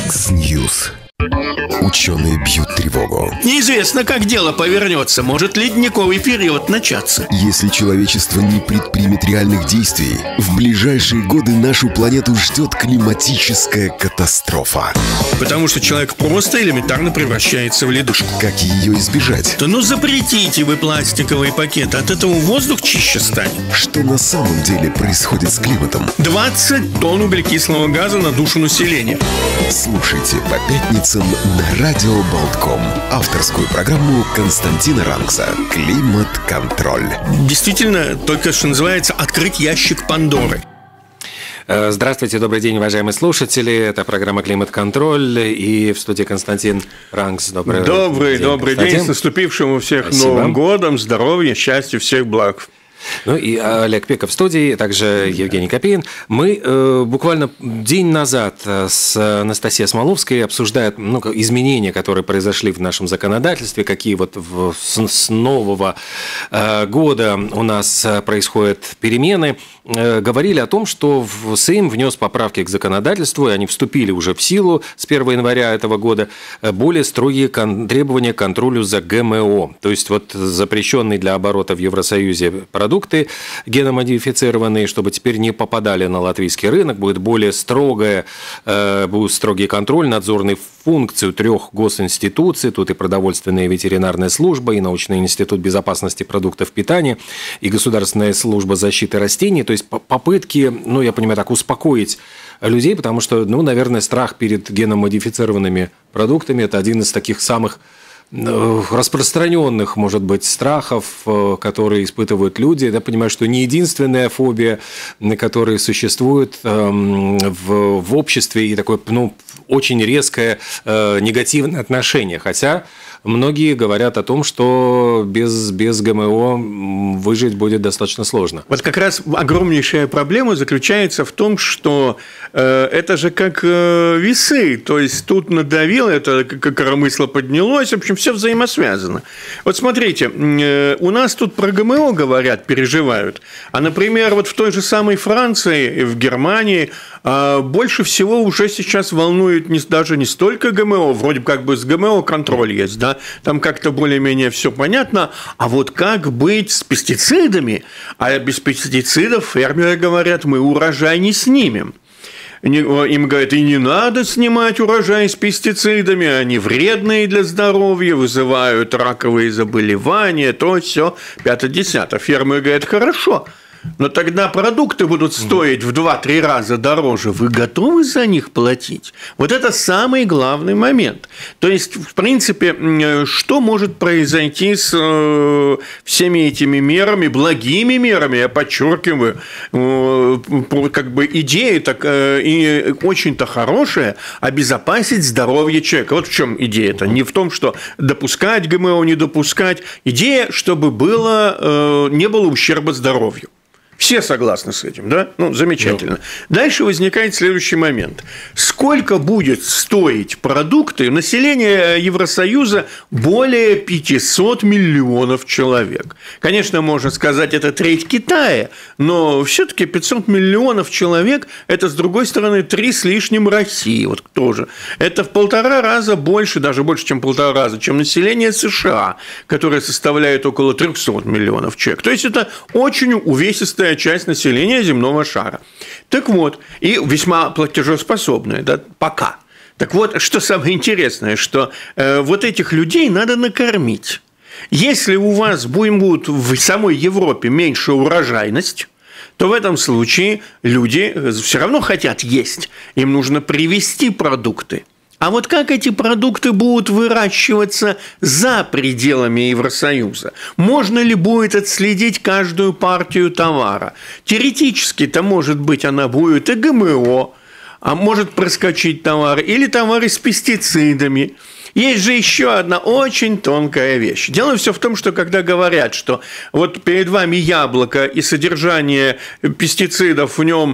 X-News. Ученые бьют тревогу. Неизвестно, как дело повернется. Может ледниковый период начаться. Если человечество не предпримет реальных действий, в ближайшие годы нашу планету ждет климатическая катастрофа. Потому что человек просто элементарно превращается в ледушку. Как ее избежать? Да ну запретите вы пластиковые пакеты. От этого воздух чище станет. Что на самом деле происходит с климатом? 20 тонн углекислого газа на душу населения. Слушайте по пятницам на Радио Болтком. Авторскую программу Константина Рангса «Климат-контроль». Действительно, только что называется «Открыть ящик Пандоры». Здравствуйте, добрый день, уважаемые слушатели. Это программа «Климат-контроль». И в студии Константин Рангс. Добрый день. С наступившим у всех Спасибо. Новым годом. Здоровья, счастья, всех благ. Ну и Олег Пеков в студии, также Евгений Копейн. Мы буквально день назад с Анастасией Смоловской обсуждают изменения, которые произошли в нашем законодательстве, какие вот с нового года у нас происходят перемены. Говорили о том, что Сейм внес поправки к законодательству, и они вступили уже в силу с 1 января этого года, более строгие требования к контролю за ГМО. То есть вот запрещенные для оборота в Евросоюзе продукты геномодифицированные, чтобы теперь не попадали на латвийский рынок, будет строгий контроль, надзорные функции 3 госинституций, тут и продовольственная и ветеринарная служба, и научный институт безопасности продуктов питания, и Государственная служба защиты растений, то есть попытки, я понимаю, так успокоить людей, потому что, наверное, страх перед геномодифицированными продуктами – это один из таких самых распространенных, может быть, страхов, которые испытывают люди. Я понимаю, что не единственная фобия, которая существует в обществе, и такое, очень резкое негативное отношение. Хотя многие говорят о том, что без ГМО выжить будет достаточно сложно. Вот как раз огромнейшая проблема заключается в том, что это же как весы. То есть тут надавило, это как коромысло поднялось. В общем, все взаимосвязано. Вот смотрите, у нас тут про ГМО говорят, переживают. А, например, вот в той же самой Франции, в Германии больше всего уже сейчас волнует даже не столько ГМО, вроде как бы с ГМО контроль есть, да, там как-то более-менее все понятно, а вот как быть с пестицидами? А без пестицидов фермеры говорят, мы урожай не снимем. Им говорят, и не надо снимать урожай с пестицидами, они вредные для здоровья, вызывают раковые заболевания, то, все, 5-10. Фермеры говорят, хорошо, но тогда продукты будут стоить в 2-3 раза дороже. Вы готовы за них платить? Вот это самый главный момент. То есть, в принципе, что может произойти с всеми этими мерами, благими мерами, я подчеркиваю, как бы идея и очень-то хорошая – обезопасить здоровье человека. Вот в чем идея-то. Не в том, что допускать ГМО, не допускать. Идея, чтобы не было ущерба здоровью. Все согласны с этим, да? Замечательно. Дальше возникает следующий момент. Сколько будет стоить продукты? Население Евросоюза более 500 миллионов человек. Конечно, можно сказать, это треть Китая, но все-таки 500 миллионов человек – это, с другой стороны, 3 с лишним России. Вот тоже. Это в 1,5 раза больше, даже больше, чем 1,5 раза, чем население США, которое составляет около 300 миллионов человек. То есть, это очень увесистая часть населения земного шара. Так вот, и весьма платежеспособная, да, пока. Так вот, что самое интересное, что вот этих людей надо накормить. Если у вас будет в самой Европе меньше урожайность, то в этом случае люди все равно хотят есть. Им нужно привезти продукты. А вот как эти продукты будут выращиваться за пределами Евросоюза? Можно ли будет отследить каждую партию товара? Теоретически-то, может быть, она будет и ГМО, а может проскочить товар, или товары с пестицидами. Есть же еще одна очень тонкая вещь. Дело все в том, что когда говорят, что вот перед вами яблоко и содержание пестицидов в нем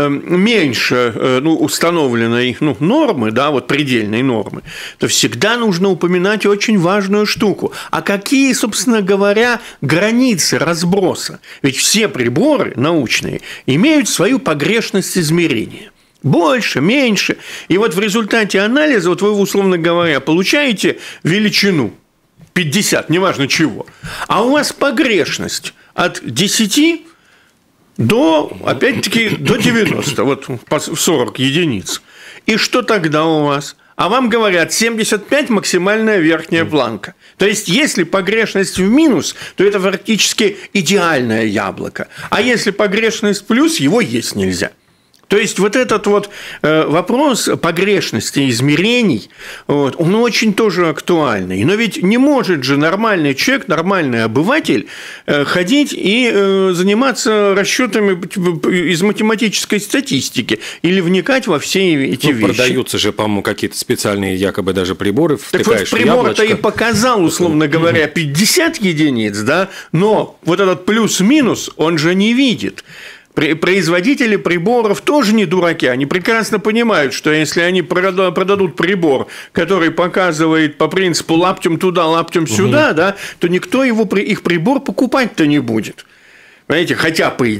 меньше установленной нормы, да, вот предельной нормы, то всегда нужно упоминать очень важную штуку. А какие, собственно говоря, границы разброса? Ведь все приборы научные имеют свою погрешность измерения. Больше, меньше. И вот в результате анализа, вот вы, условно говоря, получаете величину 50, неважно чего, а у вас погрешность от 10 до, опять-таки, до 90, вот в 40 единиц. И что тогда у вас? А вам говорят, 75 – максимальная верхняя планка. То есть, если погрешность в минус, то это фактически идеальное яблоко. А если погрешность в плюс, его есть нельзя. То есть, вот этот вот вопрос погрешности измерений, вот, он очень тоже актуальный. Но ведь не может же нормальный человек, нормальный обыватель ходить и заниматься расчетами из математической статистики или вникать во все эти вещи. Продаются же, по-моему, какие-то специальные якобы даже приборы, так вот, прибор-то и показал, условно говоря, 50 единиц, да, но вот этот плюс-минус он же не видит. Производители приборов тоже не дураки, они прекрасно понимают, что если они продадут прибор, который показывает по принципу лаптем туда, лаптем сюда, да, то никто их прибор покупать-то не будет. Понимаете, хотя, по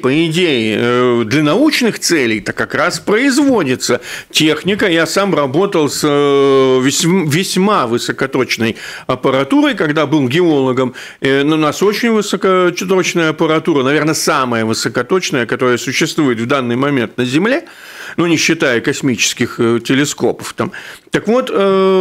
идее, для научных целей-то как раз производится техника. Я сам работал с весьма высокоточной аппаратурой, когда был геологом. У нас очень высокоточная аппаратура, наверное, самая высокоточная, которая существует в данный момент на Земле, ну, не считая космических телескопов. Там. Так вот,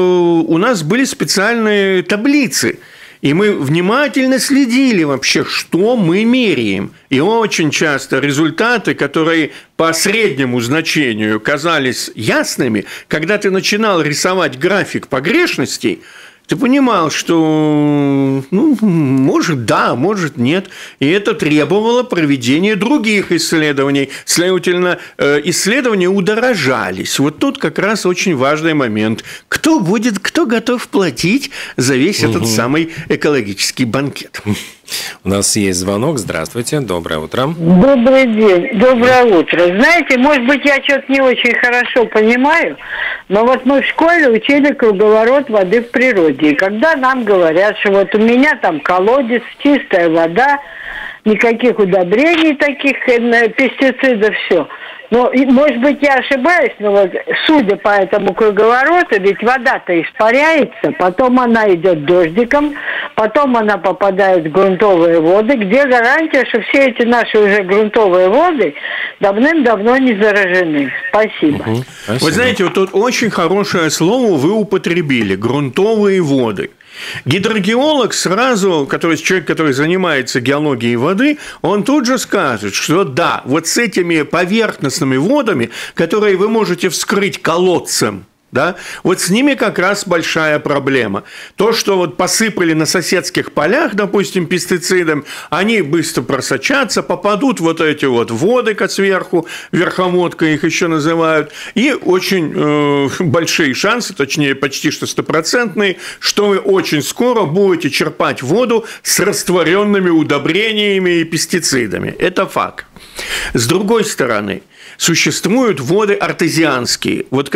у нас были специальные таблицы. И мы внимательно следили вообще, что мы меряем. И очень часто результаты, которые по среднему значению казались ясными, когда ты начинал рисовать график погрешностей, ты понимал, что, может, да, может, нет. И это требовало проведения других исследований. Следовательно, исследования удорожались. Вот тут как раз очень важный момент. Кто готов платить за весь этот самый экологический банкет? У нас есть звонок. Здравствуйте. Доброе утро. Добрый день. Доброе утро. Знаете, может быть, я что-то не очень хорошо понимаю, но вот мы в школе учили круговорот воды в природе. И когда нам говорят, что вот у меня там колодец, чистая вода, никаких удобрений таких, пестицидов, все. Ну, может быть, я ошибаюсь, но вот судя по этому круговороту, ведь вода-то испаряется, потом она идет дождиком, потом она попадает в грунтовые воды, где гарантия, что все эти наши уже грунтовые воды давным-давно не заражены. Спасибо. Спасибо. Вы знаете, вот тут очень хорошее слово вы употребили – грунтовые воды. Гидрогеолог сразу, человек, который занимается геологией воды, он тут же скажет, что да, вот с этими поверхностными водами, которые вы можете вскрыть колодцем, да, вот с ними как раз большая проблема. То, что вот посыпали на соседских полях, допустим, пестицидом, они быстро просочатся, попадут вот эти вот воды сверху, верховодка их еще называют, и очень большие шансы, точнее почти что 100%, что вы очень скоро будете черпать воду с растворенными удобрениями и пестицидами. Это факт. С другой стороны, существуют воды артезианские, вот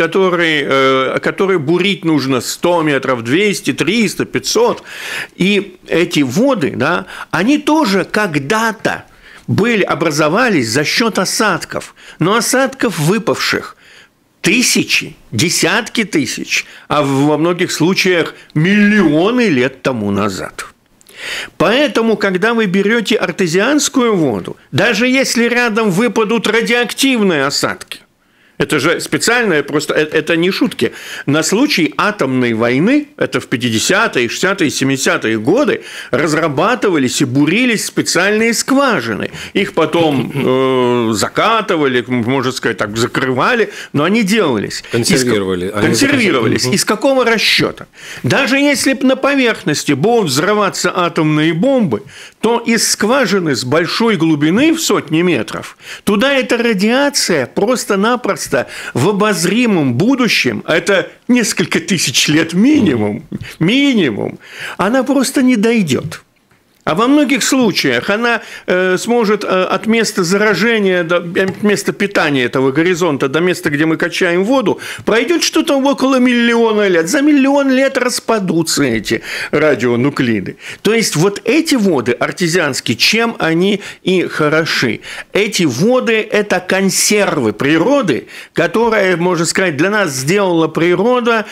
которые бурить нужно 100 метров, 200, 300, 500. И эти воды, да, они тоже когда-то образовались за счет осадков, но осадков выпавших тысячи, десятки тысяч, а во многих случаях миллионы лет тому назад. Поэтому, когда вы берете артезианскую воду, даже если рядом выпадут радиоактивные осадки, это же специальное, просто это не шутки. На случай атомной войны, это в 50-е, 60-е, 70-е годы, разрабатывались и бурились специальные скважины. Их потом закатывали, можно сказать, так, закрывали, но они делались. Консервировались. Из какого расчета? Даже если на поверхности будут взрываться атомные бомбы, то из скважины с большой глубины в сотни метров туда эта радиация просто-напросто в обозримом будущем, а это несколько тысяч лет минимум, она просто не дойдет. А во многих случаях она сможет от места заражения, от места питания этого горизонта до места, где мы качаем воду, пройдет что-то около миллиона лет. За миллион лет распадутся эти радионуклиды. То есть вот эти воды артезианские, чем они и хороши? Эти воды – это консервы природы, которые, можно сказать, для нас сделала природа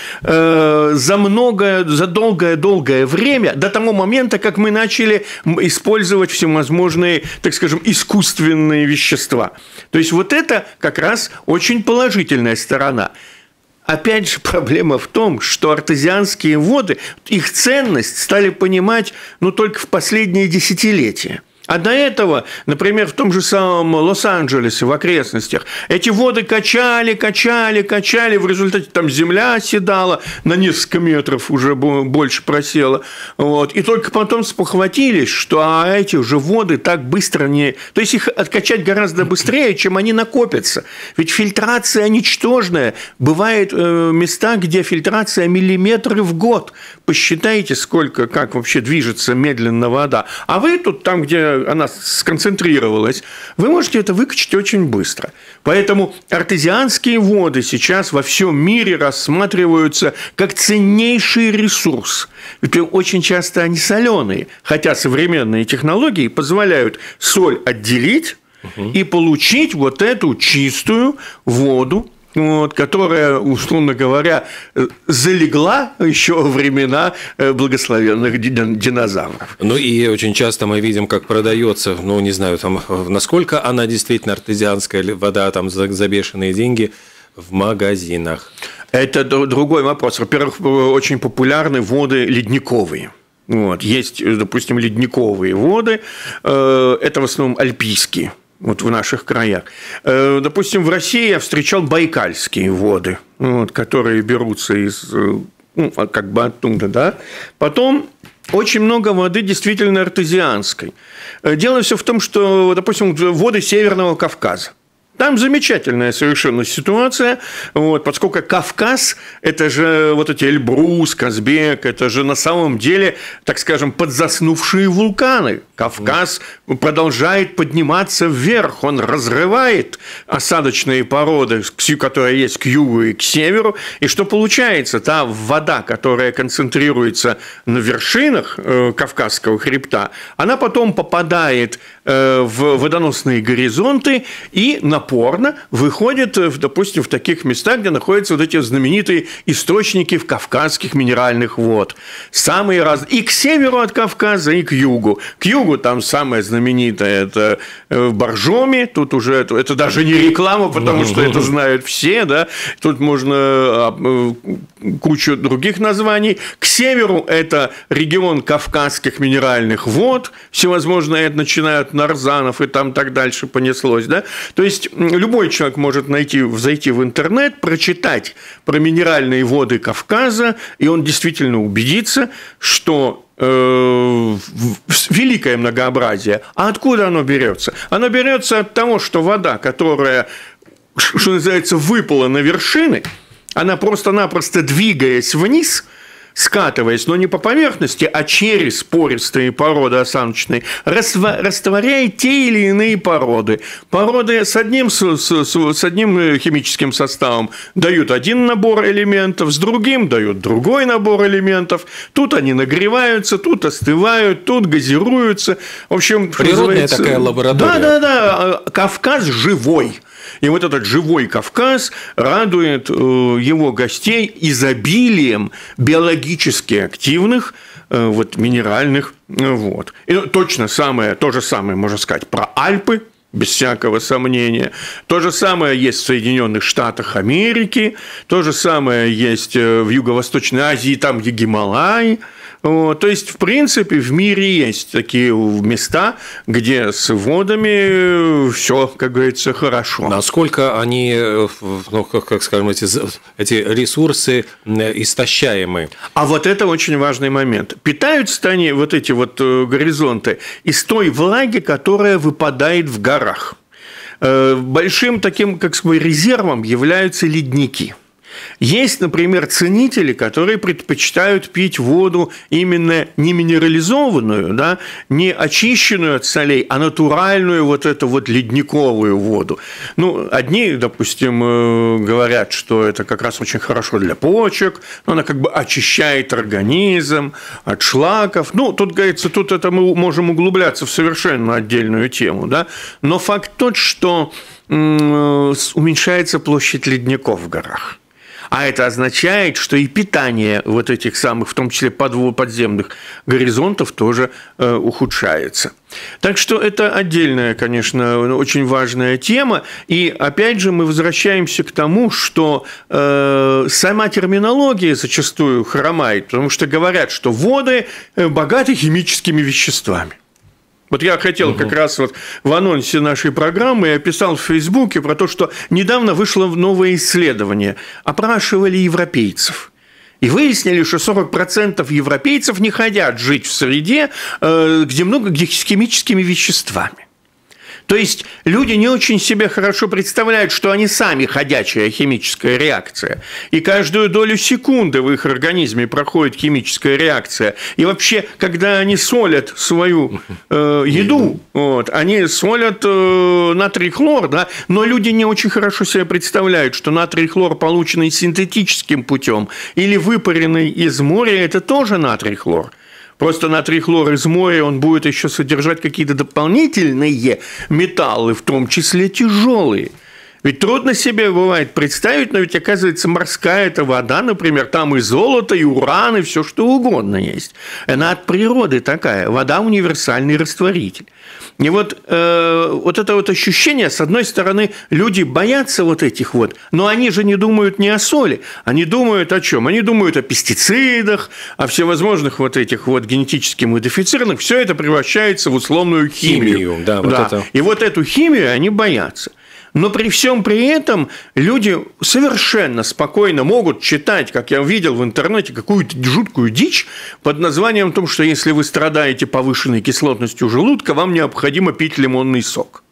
за долгое-долгое время, до того момента, как мы начали использовать всевозможные, так скажем, искусственные вещества. То есть вот это как раз очень положительная сторона. Опять же, проблема в том, что артезианские воды, их ценность стали понимать только в последние десятилетия. А до этого, например, в том же самом Лос-Анджелесе, в окрестностях, эти воды качали, в результате там земля оседала, на несколько метров уже больше просела. Вот. И только потом спохватились, что эти уже воды так быстро не... То есть их откачать гораздо быстрее, чем они накопятся. Ведь фильтрация ничтожная. Бывают места, где фильтрация миллиметры в год. Посчитайте, как вообще движется медленно вода. А вы тут, там, где она сконцентрировалась, вы можете это выкачать очень быстро. Поэтому артезианские воды сейчас во всем мире рассматриваются как ценнейший ресурс. Ведь очень часто они соленые, хотя современные технологии позволяют соль отделить и получить вот эту чистую воду, которая, условно говоря, залегла еще во времена благословенных динозавров. И очень часто мы видим, как продается, не знаю, там, насколько она действительно артезианская вода, там, за бешеные деньги в магазинах. Это другой вопрос. Во-первых, очень популярны воды ледниковые. Есть, допустим, ледниковые воды, это в основном альпийские. В наших краях. Допустим, в России я встречал байкальские воды, которые берутся оттуда, да. Потом очень много воды действительно артезианской. Дело все в том, что, допустим, воды Северного Кавказа. Там замечательная совершенно ситуация, поскольку Кавказ – это же эти Эльбрус, Казбек, это же на самом деле, так скажем, подзаснувшие вулканы. Кавказ продолжает подниматься вверх, он разрывает осадочные породы, которые есть к югу и к северу. И что получается? Та вода, которая концентрируется на вершинах Кавказского хребта, она потом попадает в водоносные горизонты и напорно выходит, допустим, в таких местах, где находятся эти знаменитые источники в кавказских минеральных вод. Самые разные. И к северу от Кавказа, и к югу. К югу там самое знаменитое – это в Боржоми. Тут уже это даже не реклама, потому что это знают все. Да? Тут можно кучу других названий. К северу – это регион кавказских минеральных вод. Всевозможные, начиная от нарзанов и там так дальше понеслось. Да? То есть любой человек может зайти в интернет, прочитать про минеральные воды Кавказа, и он действительно убедится, что великое многообразие. А откуда оно берется? Оно берется от того, что вода, которая, что называется, выпала на вершины, она просто-напросто, двигаясь вниз, скатываясь, но не по поверхности, а через пористые породы осадочные, растворяет те или иные породы. Породы с одним химическим составом дают один набор элементов, с другим дают другой набор элементов. Тут они нагреваются, тут остывают, тут газируются. В общем, природная такая лаборатория. Да. Кавказ живой. И этот живой Кавказ радует его гостей изобилием биологически активных минеральных вод. И то же самое можно сказать про Альпы, без всякого сомнения. То же самое есть в Соединенных Штатах Америки, то же самое есть в Юго-Восточной Азии, там Гималай. То есть, в принципе, в мире есть такие места, где с водами все, как говорится, хорошо. Насколько они, скажем, эти ресурсы истощаемы? А это очень важный момент. Питаются они, эти горизонты, из той влаги, которая выпадает в горах. Большим таким, резервом являются ледники. Есть, например, ценители, которые предпочитают пить воду именно не минерализованную, да, не очищенную от солей, а натуральную вот эту вот ледниковую воду. Ну, одни, допустим, говорят, что это как раз очень хорошо для почек, но она как бы очищает организм от шлаков. Ну, тут, говорится, тут это мы можем углубляться в совершенно отдельную тему, да, но факт тот, что уменьшается площадь ледников в горах. А это означает, что и питание вот этих самых, в том числе подземных горизонтов, тоже ухудшается. Так что это отдельная, конечно, очень важная тема. И опять же мы возвращаемся к тому, что сама терминология зачастую хромает, потому что говорят, что воды богаты химическими веществами. Вот я хотел как раз вот в анонсе нашей программы, я писал в Фейсбуке про то, что недавно вышло новое исследование. Опрашивали европейцев. И выяснили, что 40% европейцев не хотят жить в среде, где с химическими веществами. То есть люди не очень себе хорошо представляют, что они сами ходячая химическая реакция. И каждую долю секунды в их организме проходит химическая реакция. И вообще, когда они солят свою еду, вот, они солят натрий хлор, да, но люди не очень хорошо себе представляют, что натрий хлор, полученный синтетическим путем или выпаренный из моря, это тоже натрий хлор. Просто натрий хлор из моря, он будет еще содержать какие-то дополнительные металлы, в том числе тяжелые. Ведь трудно себе бывает представить, но ведь, оказывается, морская эта вода, например, там и золото, и уран, и все что угодно есть. Она от природы такая. Вода – универсальный растворитель. И вот это вот ощущение, с одной стороны, люди боятся вот этих вот, но они же не думают не о соли, они думают о чем? Они думают о пестицидах, о всевозможных вот этих вот генетически модифицированных. Все это превращается в условную химию. Да, вот это. И вот эту химию они боятся. Но при всем при этом люди совершенно спокойно могут читать, как я видел в интернете, какую-то жуткую дичь под названием о том, что если вы страдаете повышенной кислотностью желудка, вам необходимо пить лимонный сок.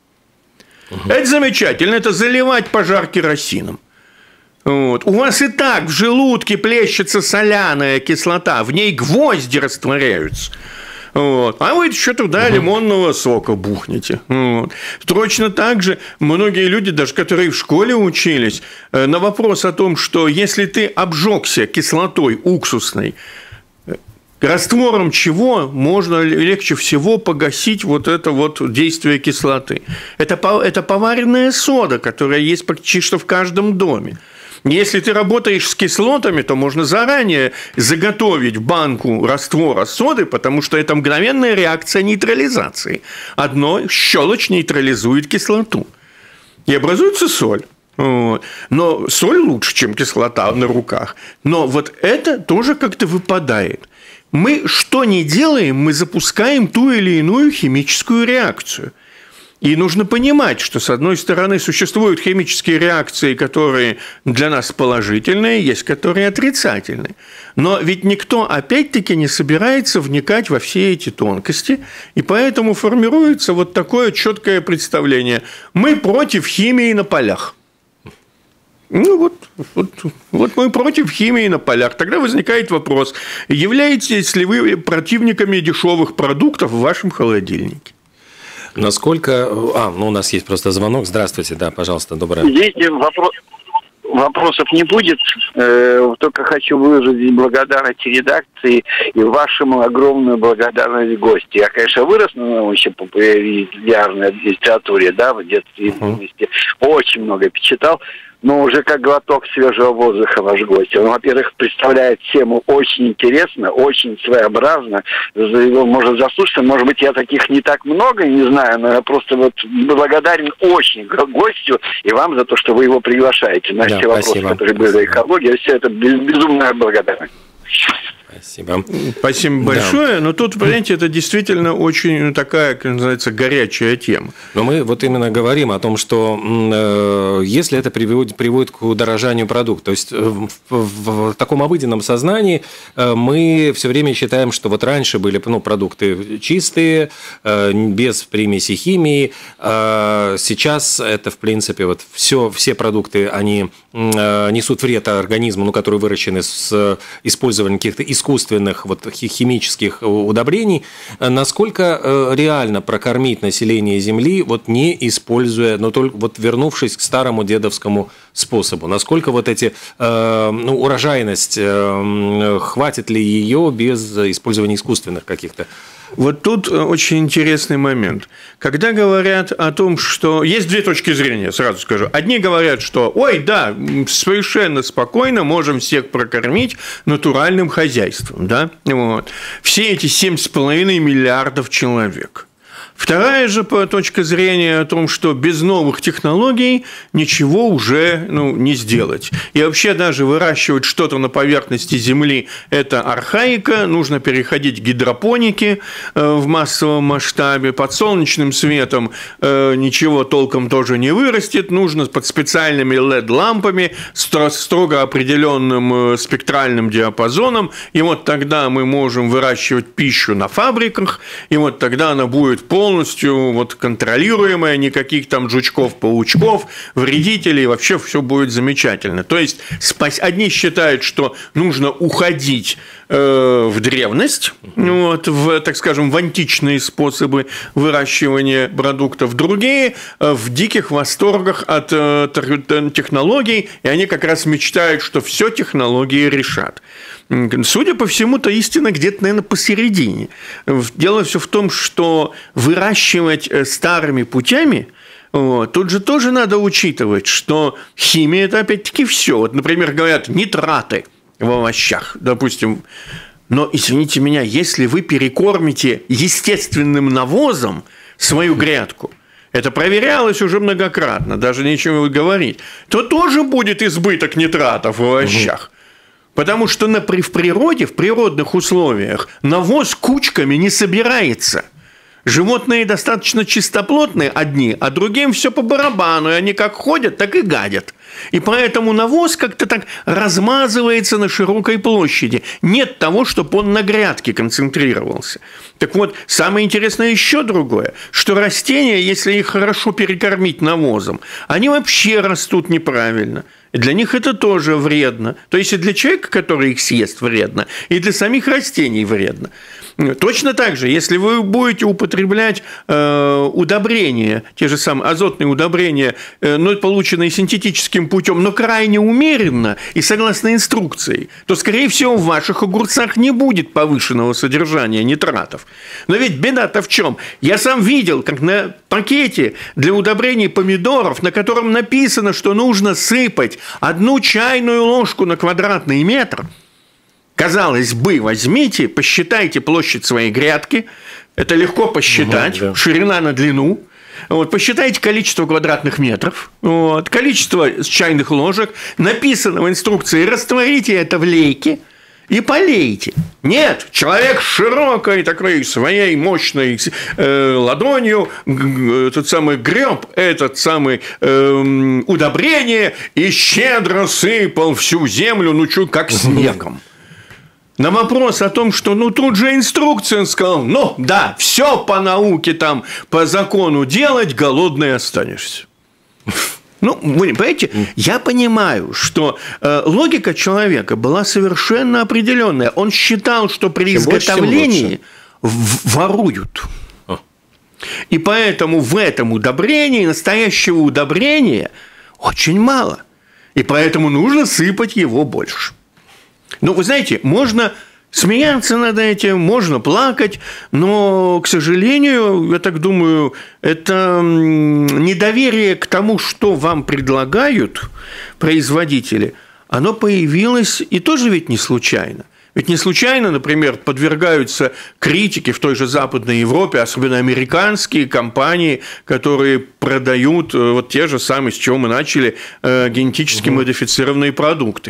Это замечательно, это заливать пожар керосином. Вот. У вас и так в желудке плещется соляная кислота, в ней гвозди растворяются. Вот. А вы еще туда лимонного сока бухнете. Вот. Точно так же многие люди, даже которые в школе учились, на вопрос о том, что если ты обжегся кислотой уксусной, раствором чего можно легче всего погасить вот это вот действие кислоты? Это поваренная сода, которая есть почти что в каждом доме. Если ты работаешь с кислотами, то можно заранее заготовить банку раствора соды, потому что это мгновенная реакция нейтрализации. Одно щелочь нейтрализует кислоту. И образуется соль. Вот. Но соль лучше, чем кислота на руках. Но вот это тоже как-то выпадает. Мы что ни делаем, мы запускаем ту или иную химическую реакцию. И нужно понимать, что, с одной стороны, существуют химические реакции, которые для нас положительные, есть которые отрицательные. Но ведь никто, опять-таки, не собирается вникать во все эти тонкости, и поэтому формируется вот такое четкое представление. Мы против химии на полях. Ну, вот мы против химии на полях. Тогда возникает вопрос, являетесь ли вы противниками дешевых продуктов в вашем холодильнике? Насколько... у нас есть просто звонок. Здравствуйте, да, пожалуйста, доброе. Здесь вопросов не будет. Только хочу выразить благодарность редакции и вашему огромную благодарность гости. Я, конечно, вырос еще по популярной литературе, да, в детстве и юности. Очень много почитал. Но уже как глоток свежего воздуха ваш гость. Он, во-первых, представляет тему очень интересно, очень своеобразно. Его можно заслушаться. Может быть, я таких не так много, не знаю, но я просто вот благодарен очень гостю и вам за то, что вы его приглашаете на все вопросы, которые были о экологии. Все это безумная благодарность. Спасибо. Спасибо большое. Да. Но тут, понимаете, это действительно очень такая, как называется, горячая тема. Но мы вот именно говорим о том, что если это приводит к удорожанию продукта, то есть в таком обыденном сознании мы все время считаем, что вот раньше были продукты чистые, без примеси химии, сейчас это, в принципе, вот все продукты, они несут вред организму, которые выращены с использованием каких-то искусственных химических удобрений. Насколько реально прокормить население Земли, не используя, но только вернувшись к старому дедовскому способу? Насколько эти урожайность, хватит ли ее без использования искусственных каких-то? Вот тут очень интересный момент. Когда говорят о том, что... Есть две точки зрения, сразу скажу. Одни говорят, что, ой, да, совершенно спокойно можем всех прокормить натуральным хозяйством, да? Вот. Все эти 7,5 миллиардов человек. Вторая же точка зрения о том, что без новых технологий ничего уже не сделать. И вообще даже выращивать что-то на поверхности Земли – это архаика, нужно переходить к гидропонике в массовом масштабе, под солнечным светом ничего толком тоже не вырастет, нужно под специальными LED-лампами, строго определенным спектральным диапазоном, и вот тогда мы можем выращивать пищу на фабриках, и вот тогда она будет полностью контролируемая, никаких там жучков, паучков, вредителей, вообще все будет замечательно. То есть одни считают, что нужно уходить в древность, так скажем, в античные способы выращивания продуктов, другие в диких восторгах от технологий, и они как раз мечтают, что все технологии решат. Судя по всему-то, истина где-то, наверное, посередине. Дело все в том, что выращивать старыми путями, тут же тоже надо учитывать, что химия – это опять-таки все. Например, говорят, нитраты в овощах, допустим. Но, извините меня, если вы перекормите естественным навозом свою грядку, это проверялось уже многократно, даже нечего говорить, то тоже будет избыток нитратов в овощах. Потому что в природе, в природных условиях навоз кучками не собирается. Животные достаточно чистоплотные одни, а другим все по барабану, и они как ходят, так и гадят. И поэтому навоз как-то так размазывается на широкой площади. Нет того, чтобы он на грядке концентрировался. Так вот, самое интересное еще другое, что растения, если их хорошо перекормить навозом, они вообще растут неправильно. И для них это тоже вредно. То есть и для человека, который их съест, вредно, и для самих растений вредно. Точно так же, если вы будете употреблять удобрения, те же самые азотные удобрения, полученные синтетическим путем, но крайне умеренно и согласно инструкции, то, скорее всего, в ваших огурцах не будет повышенного содержания нитратов. Но ведь беда-то в чем? Я сам видел, как на пакете для удобрений помидоров, на котором написано, что нужно сыпать 1 чайную ложку на квадратный метр. Казалось бы, возьмите, посчитайте площадь своей грядки, это легко посчитать, ширина на длину, посчитайте количество квадратных метров, количество чайных ложек, написано в инструкции, растворите это в лейке и полейте. Нет, человек широкой такой своей мощной ладонью греб этот самый удобрение и щедро сыпал всю землю, как снегом. На вопрос о том, что тут же инструкция, он сказал, да, все по науке, по закону делать, голодный останешься. Вы понимаете, я понимаю, что логика человека была совершенно определенная. Он считал, что при изготовлении воруют. И поэтому в этом удобрении, настоящего удобрения, очень мало. И поэтому нужно сыпать его больше. Вы знаете, можно смеяться над этим, можно плакать, но, к сожалению, я так думаю, это недоверие к тому, что вам предлагают производители, оно появилось и тоже ведь не случайно. Ведь не случайно, например, подвергаются критике в той же Западной Европе, особенно американские компании, которые продают те же самые, с чего мы начали, генетически модифицированные продукты.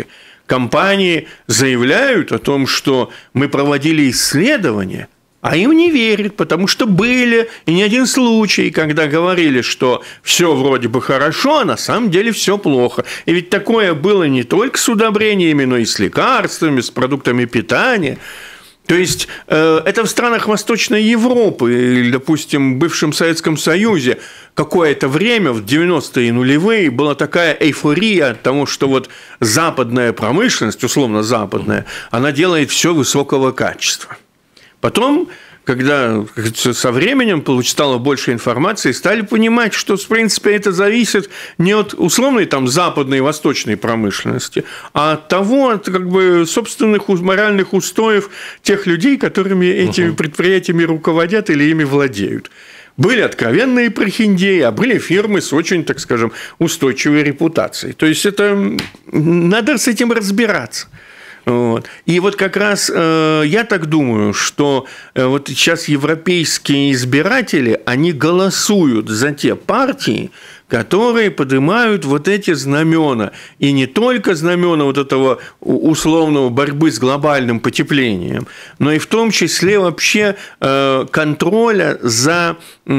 компании заявляют о том, что мы проводили исследования, а им не верят, потому что были и не один случай, когда говорили, что все вроде бы хорошо, а на самом деле все плохо. И ведь такое было не только с удобрениями, но и с лекарствами, с продуктами питания. То есть это в странах Восточной Европы или, допустим, в бывшем Советском Союзе какое-то время, в 90-е и нулевые, была такая эйфория от того, что вот западная промышленность, условно западная, она делает все высокого качества. Потом, когда со временем стало больше информации, стали понимать, что, в принципе, это зависит не от условной там западной и восточной промышленности, а от того, от как бы собственных моральных устоев тех людей, которыми этими предприятиями руководят или ими владеют. Были откровенные прохиндеи, а были фирмы с очень, так скажем, устойчивой репутацией. То есть это надо с этим разбираться. Вот. И вот как раз я так думаю, что вот сейчас европейские избиратели, они голосуют за те партии, которые поднимают вот эти знамена. И не только знамена вот этого условного борьбы с глобальным потеплением, но и в том числе вообще контроля за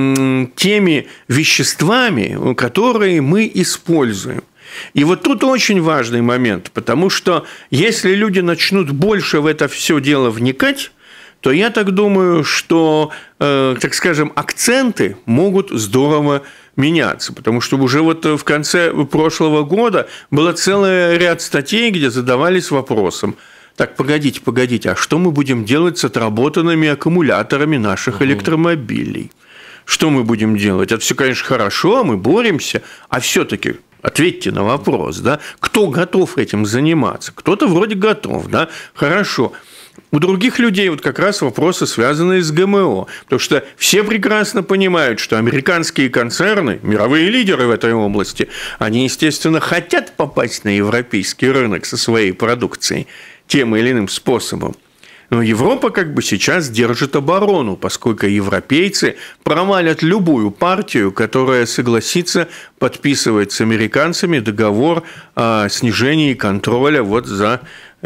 теми веществами, которые мы используем. И вот тут очень важный момент, потому что если люди начнут больше в это все дело вникать, то я так думаю, что, так скажем, акценты могут здорово меняться, потому что уже вот в конце прошлого года был целый ряд статей, где задавались вопросом: так, погодите, а что мы будем делать с отработанными аккумуляторами наших электромобилей? Что мы будем делать? Это все, конечно, хорошо, мы боремся, а все-таки ответьте на вопрос, да, кто готов этим заниматься? Кто-то вроде готов, да, хорошо. У других людей вот как раз вопросы, связанные с ГМО, потому что все прекрасно понимают, что американские концерны, мировые лидеры в этой области, они, естественно, хотят попасть на европейский рынок со своей продукцией тем или иным способом. Но Европа как бы сейчас держит оборону, поскольку европейцы провалят любую партию, которая согласится подписывать с американцами договор о снижении контроля вот за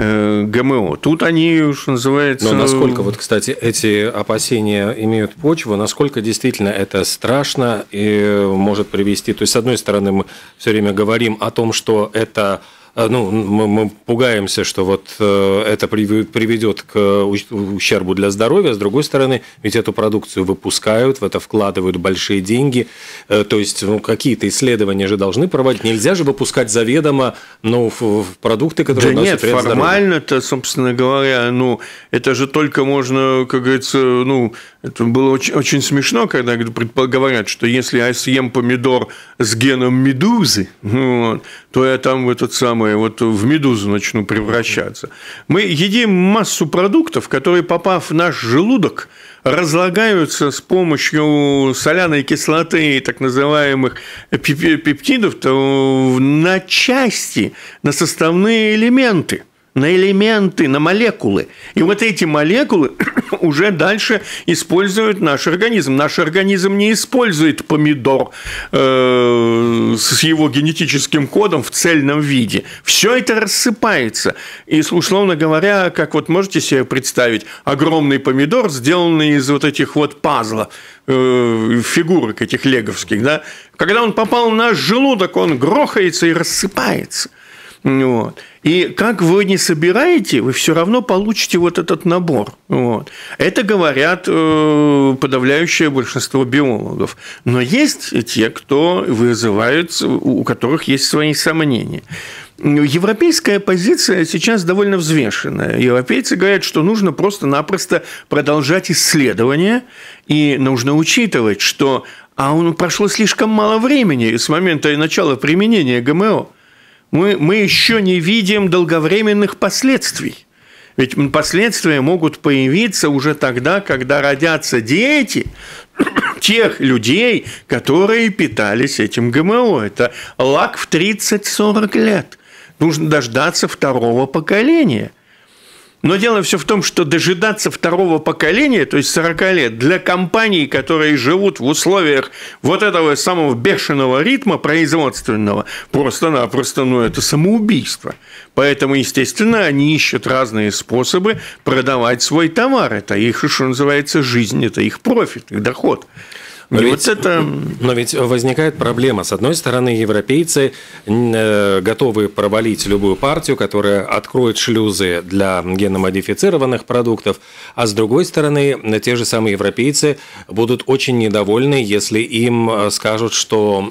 ГМО. Тут они, что называется... Но насколько, вот, кстати, эти опасения имеют почву, насколько действительно это страшно и может привести... То есть, с одной стороны, мы все время говорим о том, что это... Ну, мы пугаемся, что вот это приведет к ущербу для здоровья. С другой стороны, ведь эту продукцию выпускают, в это вкладывают большие деньги. То есть, какие-то исследования же должны проводить. Нельзя же выпускать заведомо в продукты, которые носят вред здоровью. Формально-то, собственно говоря, это же только можно, как говорится, это было очень смешно, когда говорят, что если я съем помидор с геном медузы, то я там в медузу начну превращаться. Мы едим массу продуктов, которые, попав в наш желудок, разлагаются с помощью соляной кислоты и так называемых пептидов на части, на составные элементы. На молекулы. И вот эти молекулы уже дальше использует наш организм. Наш организм не использует помидор с его генетическим кодом в цельном виде. Все это рассыпается. И, условно говоря, как вот можете себе представить, огромный помидор, сделанный из вот этих вот пазлов, фигурок этих леговских, да? Когда он попал в наш желудок, он грохается и рассыпается. Вот. И как вы не собираете, вы все равно получите вот этот набор. Вот. Это говорят подавляющее большинство биологов. Но есть те, кто вызывают, у которых есть свои сомнения. Европейская позиция сейчас довольно взвешенная. Европейцы говорят, что нужно просто-напросто продолжать исследования, и нужно учитывать, что прошло слишком мало времени с момента начала применения ГМО. Мы еще не видим долговременных последствий. Ведь последствия могут появиться уже тогда, когда родятся дети тех людей, которые питались этим ГМО. Это лак в 30-40 лет. Нужно дождаться второго поколения. Но дело все в том, что дожидаться второго поколения, то есть 40 лет, для компаний, которые живут в условиях вот этого самого бешеного ритма производственного, просто-напросто, это самоубийство. Поэтому, естественно, они ищут разные способы продавать свой товар. Это их, что называется, жизнь, это их профит, их доход. Но ведь возникает проблема. С одной стороны, европейцы готовы провалить любую партию, которая откроет шлюзы для генно-модифицированных продуктов, а с другой стороны, те же самые европейцы будут очень недовольны, если им скажут, что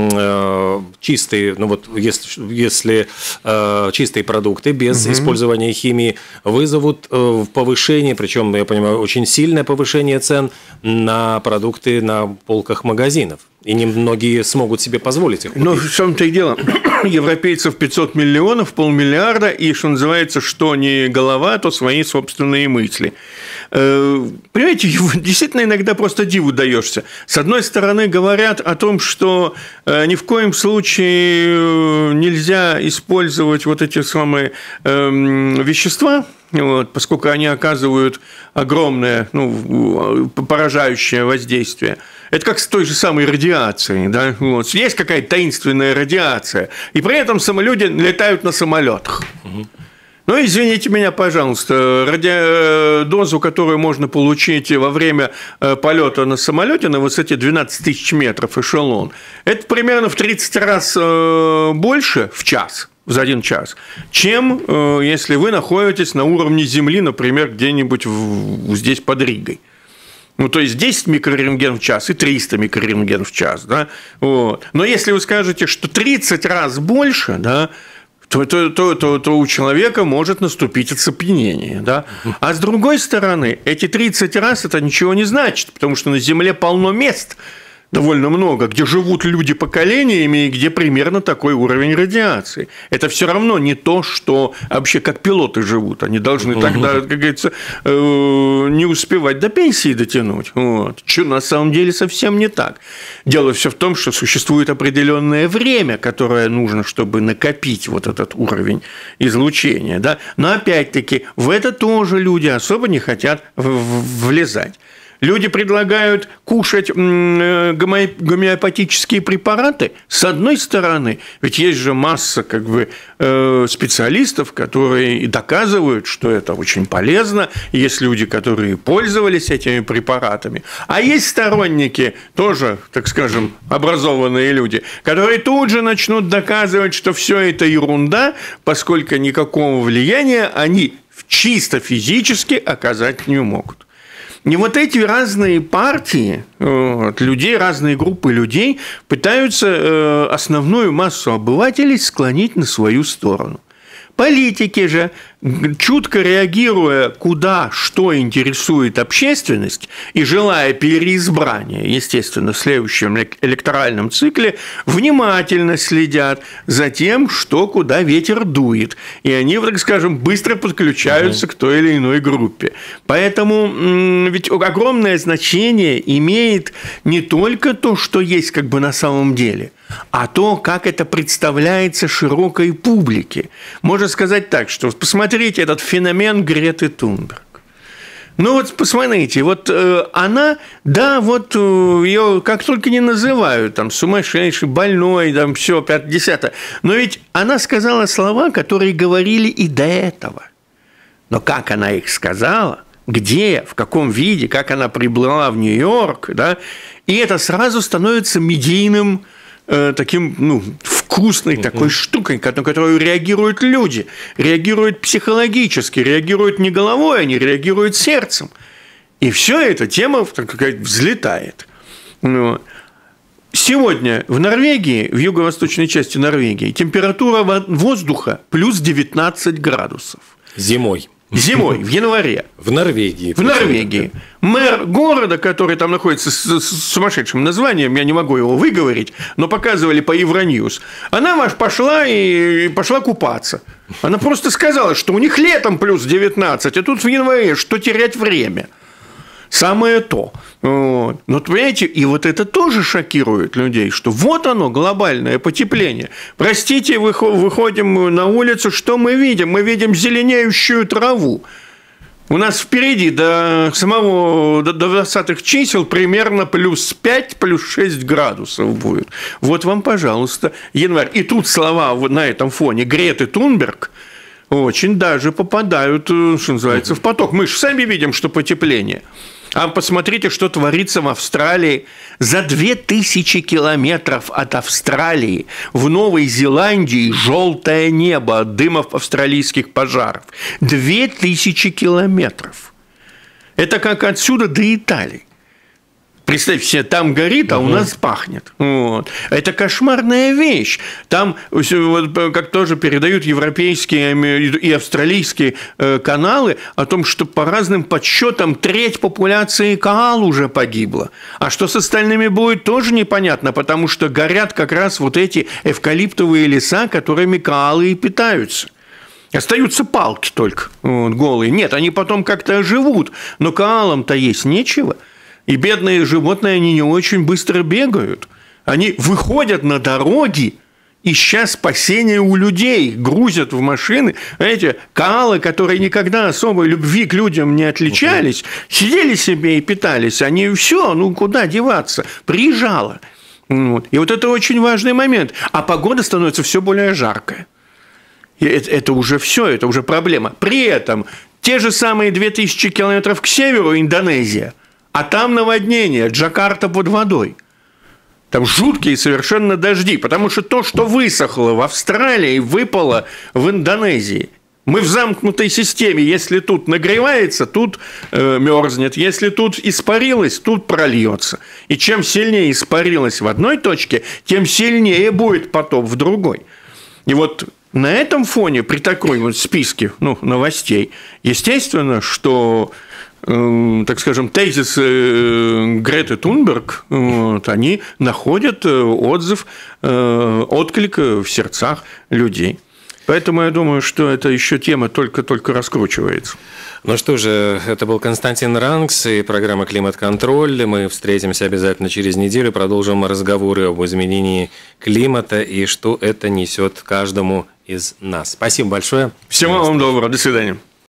чистые, если чистые продукты без использования химии вызовут повышение, причем, я понимаю, очень сильное повышение цен на продукты на полках магазинов. И немногие смогут себе позволить их купить. Но в чем-то и дело. Европейцев 500 миллионов, 500 миллиарда, и, что называется, что не голова, то свои собственные мысли. Понимаете, действительно иногда просто диву даешься. С одной стороны, говорят о том, что ни в коем случае нельзя использовать вот эти самые вещества, поскольку они оказывают огромное, поражающее воздействие. Это как с той же самой радиацией. Да? Есть какая-то таинственная радиация, и при этом люди летают на самолетах. Извините меня, пожалуйста, дозу, которую можно получить во время полета на самолете на высоте 12 тысяч метров эшелон, это примерно в 30 раз больше в час. За 1 час, чем если вы находитесь на уровне Земли, например, где-нибудь здесь под Ригой. То есть 10 микрорентген в час и 300 микрорентген в час. Да? Но если вы скажете, что 30 раз больше, да, то у человека может наступить оцепенение. Да? А с другой стороны, эти 30 раз это ничего не значит, потому что на Земле полно мест, довольно много, где живут люди поколениями и где примерно такой уровень радиации. Это все равно не то, что вообще как пилоты живут. Они должны тогда, как говорится, не успевать до пенсии дотянуть. Что на самом деле совсем не так. Дело все в том, что существует определенное время, которое нужно, чтобы накопить вот этот уровень излучения. Да? Но опять-таки в это тоже люди особо не хотят влезать. Люди предлагают кушать гомеопатические препараты. С одной стороны, ведь есть же масса специалистов, которые доказывают, что это очень полезно. Есть люди, которые пользовались этими препаратами. А есть сторонники, тоже, так скажем, образованные люди, которые тут же начнут доказывать, что все это ерунда, поскольку никакого влияния они чисто физически оказать не могут. И вот эти разные партии людей, разные группы людей пытаются основную массу обывателей склонить на свою сторону. Политики же, чутко реагируя, куда, что интересует общественность, и желая переизбрания, естественно, в следующем электоральном цикле, внимательно следят за тем, что куда ветер дует. И они, так скажем, быстро подключаются к той или иной группе. Поэтому ведь огромное значение имеет не только то, что есть на самом деле, а то, как это представляется широкой публике. Можно сказать так, что посмотрите этот феномен Греты Тунберг. Посмотрите, она, ее как только не называют, сумасшедший, больной, все, 5-10. Но ведь она сказала слова, которые говорили и до этого. Но как она их сказала, где, в каком виде, как она приплыла в Нью-Йорк, да, и это сразу становится медийным таким, вкусной такой штукой, на которую реагируют люди, реагируют психологически, реагируют не головой, они реагируют сердцем. И все эта тема взлетает. Сегодня в Норвегии, в юго-восточной части Норвегии, температура воздуха плюс 19 градусов. Зимой, в январе. В Норвегии. Мэр города, который там находится с сумасшедшим названием, я не могу его выговорить, но показывали по Евроньюз, она пошла купаться. Она просто сказала, что у них летом плюс 19, а тут в январе, что терять время. Самое то. Но, понимаете, и это тоже шокирует людей, что вот оно, глобальное потепление. Простите, выходим на улицу, что мы видим? Мы видим зеленеющую траву. У нас впереди до 20-х чисел примерно плюс 5, плюс 6 градусов будет. Вот вам, пожалуйста, январь. И тут слова на этом фоне Греты Тунберг очень даже попадают, что называется, в поток. Мы же сами видим, что потепление. А посмотрите, что творится в Австралии. За 2000 километров от Австралии в Новой Зеландии желтое небо от дымов австралийских пожаров. 2000 километров. Это как отсюда до Италии. Представьте себе, там горит, а у нас пахнет. Вот. Это кошмарная вещь. Там, как тоже передают европейские и австралийские каналы, о том, что по разным подсчетам треть популяции коал уже погибла. А что с остальными будет, тоже непонятно, потому что горят как раз вот эти эвкалиптовые леса, которыми коалы и питаются. Остаются палки только голые. Нет, они потом как-то оживут, но коалам-то есть нечего. И бедные животные, они не очень быстро бегают. Они выходят на дороги, ища спасения у людей, грузят в машины. Знаете, коалы, которые никогда особой любви к людям не отличались, сидели себе и питались. Они все, куда деваться? Приезжало. И вот это очень важный момент. А погода становится все более жаркая. И это уже все, это уже проблема. При этом те же самые 2000 километров к северу Индонезия, а там наводнение, Джакарта под водой. Там жуткие совершенно дожди, потому что то, что высохло в Австралии, выпало в Индонезии. Мы в замкнутой системе. Если тут нагревается, тут мерзнет. Если тут испарилось, тут прольется. И чем сильнее испарилось в одной точке, тем сильнее будет потоп в другой. И вот на этом фоне, при такой вот списке новостей, естественно, что, так скажем, тезисы Греты Тунберг, они находят отклик в сердцах людей. Поэтому я думаю, что эта еще тема только раскручивается. Ну что же, это был Константин Рангс и программа «Климат-контроль». Мы встретимся обязательно через неделю, продолжим разговоры об изменении климата и что это несет каждому из нас. Спасибо большое. Всего вам доброго. До свидания.